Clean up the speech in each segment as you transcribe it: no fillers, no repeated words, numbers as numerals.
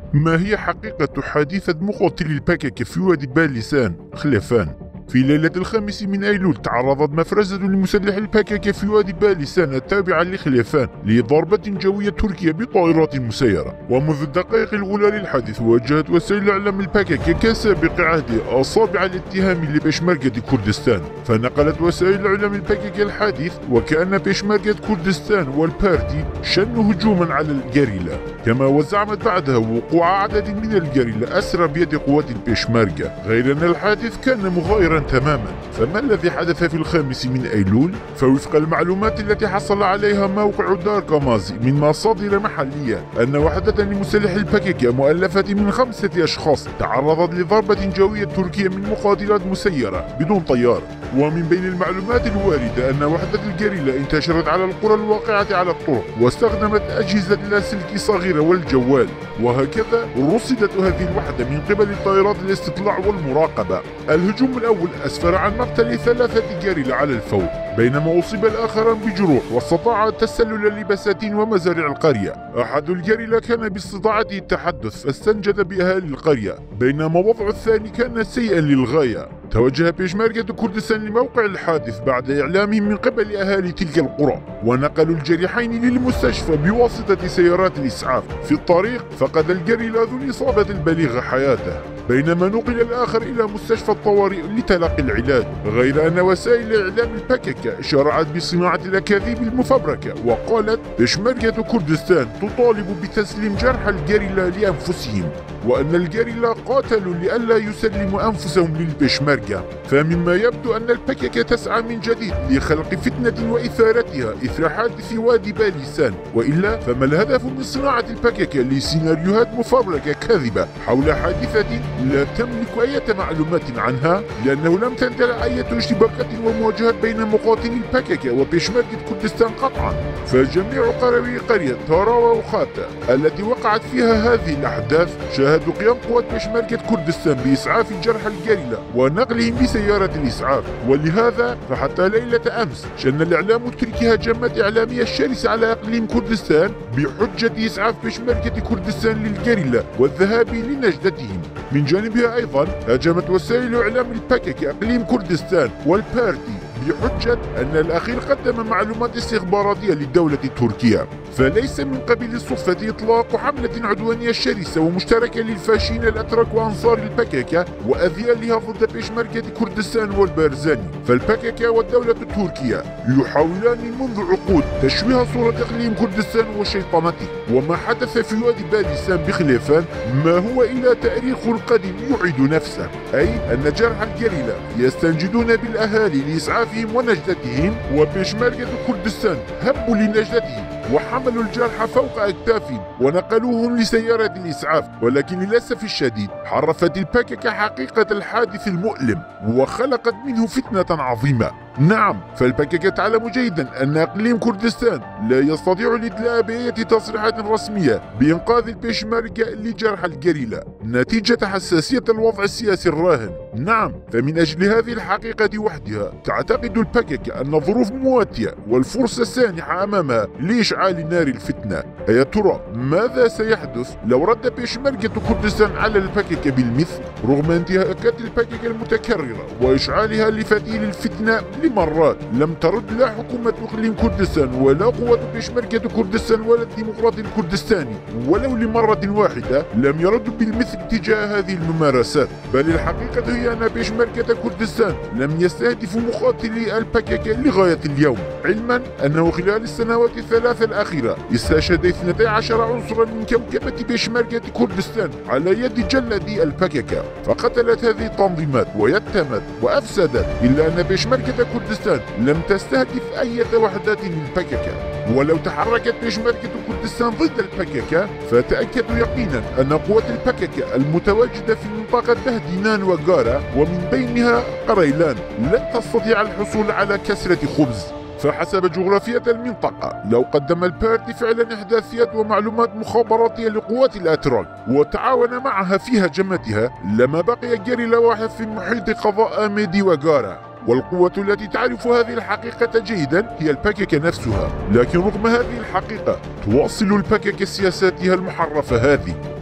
ما هي حقيقة حادثة مقاتلي الباكاكا في وادي باليسان خليفان؟ في ليلة الخامس من أيلول تعرضت مفرزة لمسلح الباكاكا في وادي باليسان التابعة لخليفان لضربة جوية تركية بطائرات مسيرة، ومنذ الدقائق الأولى للحادث وجهت وسائل إعلام الباكاكا كسابق عهده أصابع الاتهام لبيشمركة كردستان، فنقلت وسائل إعلام الباكاكا الحادث وكأن بيشمركة كردستان والبارتي شنوا هجوما على الجريلا، كما وزعمت بعدها وقوع عدد من الجريلا أسرى بيد قوات البيشمركة، غير أن الحادث كان مغايرا تماما. فما الذي حدث في الخامس من أيلول؟ فوفق المعلومات التي حصل عليها موقع دار كامازي من مصادر محلية أن وحدة لمسلح الباكاكا مؤلفة من 5 أشخاص تعرضت لضربة جوية تركية من مقاتلات مسيرة بدون طيار. ومن بين المعلومات الواردة أن وحدة الجريلا انتشرت على القرى الواقعة على الطرق واستخدمت أجهزة اللاسلكي صغيرة والجوال، وهكذا رصدت هذه الوحدة من قبل طائرات الاستطلاع والمراقبة. الهجوم الأول أسفر عن مقتل 3 جريلا على الفور، بينما أصيب الآخران بجروح واستطاع التسلل لبساتين ومزارع القرية. أحد الجريلا كان باستطاعته التحدث فاستنجد بأهالي القرية، بينما وضع الثاني كان سيئا للغاية. توجه بيشمركة كردستان لموقع الحادث بعد إعلامهم من قبل أهالي تلك القرى، ونقلوا الجريحين للمستشفى بواسطة سيارات الإسعاف. في الطريق فقد الجريلا ذو الإصابة البليغة حياته، بينما نقل الآخر إلى مستشفى الطوارئ لتلقي العلاج. غير أن وسائل إعلام الباكاكا شرعت بصناعة الأكاذيب المفبركة، وقالت بيشمركة كردستان تطالب بتسليم جرحى الجريلا لأنفسهم، وأن الجريلا قاتلوا لئلا يسلموا أنفسهم للبيشمركة. فمما يبدو أن الباكاكا تسعى من جديد لخلق فتنة وإثارتها إثر حادث وادي باليسان، وإلا فما الهدف من صناعة الباكاكا لسيناريوهات مفبركة كاذبة حول حادثة لا تملك أي معلومات عنها، لأنه لم تندلع أي اشتباكات ومواجهات بين مقاتلي الباكاكا وبيشمركة كردستان قطعا. فجميع قروي قرية تاراوا وخاتا التي وقعت فيها هذه الأحداث شاهدوا قيام قوات بيشمركة كردستان بإسعاف جرحى الجريلا ونقلهم بسيارة الإسعاف. ولهذا فحتى ليلة أمس شن الإعلام التركي هجمات إعلامية شرسة على إقليم كردستان بحجة إسعاف بيشمركة كردستان للجريلا والذهاب لنجدتهم. من جانبها أيضا هاجمت وسائل إعلام الباكاكا إقليم كردستان والبارتي بحجة أن الأخير قدم معلومات استخباراتية للدولة التركية. فليس من قبيل الصدفة إطلاق حملة عدوانية شرسة ومشتركة للفاشين الأتراك وأنصار الباكاكا وأذيالها ضد بيشمركة كردستان والبارزاني. فالباكاكا والدولة التركية يحاولان منذ عقود تشويه صورة إقليم كردستان وشيطنته، وما حدث في وادي باليسان بخليفان ما هو إلا تاريخ قديم يعيد نفسه، أي أن جرحى الجريلا يستنجدون بالأهالي لإسعافهم ونجدتهم، وبيشمركة كردستان هبوا لنجدتهم وحملوا الجرحى فوق أكتافهم ونقلوهم لسيارة الإسعاف. ولكن للأسف الشديد حرفت الباكاكا حقيقة الحادث المؤلم وخلقت منه فتنة عظيمة. نعم، فالباكاكا تعلم جيدا أن إقليم كردستان لا يستطيع الإدلاء بأي تصريحات رسمية بإنقاذ البيشمركة لجرحى الجريلا نتيجة حساسية الوضع السياسي الراهن. نعم، فمن أجل هذه الحقيقة وحدها تعتقد الباكاكا أن الظروف مواتية والفرصة سانحة أمامها لإشعال نار الفتنة. يا ترى ماذا سيحدث لو رد بيشمركة كردستان على الباكاكا بالمثل رغم انتهاكات الباكاكا المتكررة وإشعالها لفتيل الفتنة لمرات؟ لم ترد لا حكومة إقليم كردستان ولا قوة بيشمركة كردستان ولا الديمقراطي الكردستاني ولو لمرة واحدة لم يردوا بالمثل تجاه هذه الممارسات. بل الحقيقة هي أن بيشمركة كردستان لم يستهدفوا مقاتلي الباكاكا لغاية اليوم، علما أنه خلال السنوات الثلاثة الأخيرة استشهد 12 عنصرا من كوكبة بيشمركة كردستان على يد جلدي الباكاكا، فقتلت هذه التنظيمات ويتمت وأفسدت، إلا أن بيشمركة كردستان لم تستهدف أي وحدات للباكاكا. ولو تحركت بيشمركة كردستان ضد الباكاكا فتأكدوا يقينا أن قوات الباكاكا المتواجدة في منطقة دهدينان وغارة ومن بينها قريلان لن تستطيع الحصول على كسرة خبز. فحسب جغرافية المنطقة لو قدم البارتي فعلا إحداثيات ومعلومات مخابراتية لقوات الأتراك وتعاون معها في هجمتها لما بقي جريلا واحد في محيط قضاء ميدي وغارة. والقوة التي تعرف هذه الحقيقة جيدا هي الباكاكا نفسها، لكن رغم هذه الحقيقة تواصل الباكاكا سياساتها المحرفة هذه.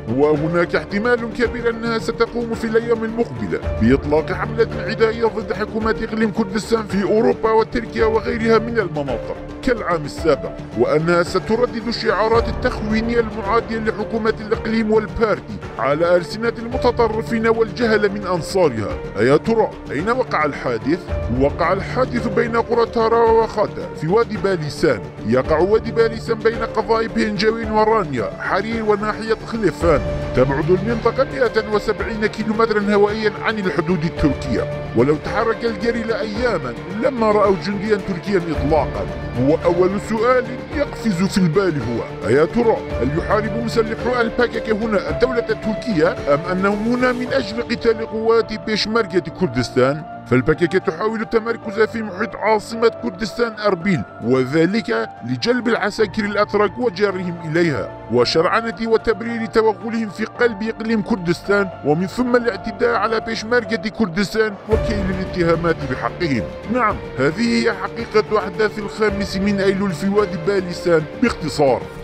وهناك احتمال كبير أنها ستقوم في الأيام المقبلة بإطلاق حملة عدائية ضد حكومة إقليم كردستان في أوروبا وتركيا وغيرها من المناطق كالعام السابق، وأنها ستردد الشعارات التخوينية المعادية لحكومة الإقليم والباردي على ألسنة المتطرفين والجهل من أنصارها. أيا ترى أين وقع الحادث؟ وقع الحادث بين قرى تاراوا وخاتا في وادي باليسان. يقع وادي باليسان بين قضاء بنجاوين ورانيا حرير وناحية خليفان. تبعد المنطقة 170 كيلومترا هوائيا عن الحدود التركية، ولو تحرك الجريلة أياما لما رأوا جنديا تركيا إطلاقا. وأول سؤال يقفز في البال هو: أيا ترى هل يحارب مسلحو الباكك هنا الدولة التركية أم أنهم هنا من أجل قتال قوات بيشمركة كردستان؟ فالباكك تحاول التمركز في محيط عاصمة كردستان أربيل، وذلك لجلب العساكر الأتراك وجارهم إليها وشرعنة وتبرير توغلهم في قلب إقليم كردستان، ومن ثم الاعتداء على بيشمركة كردستان وكيل الاتهامات بحقهم. نعم، هذه هي حقيقة أحداث 5 من أيلول في وادي باليسان باختصار.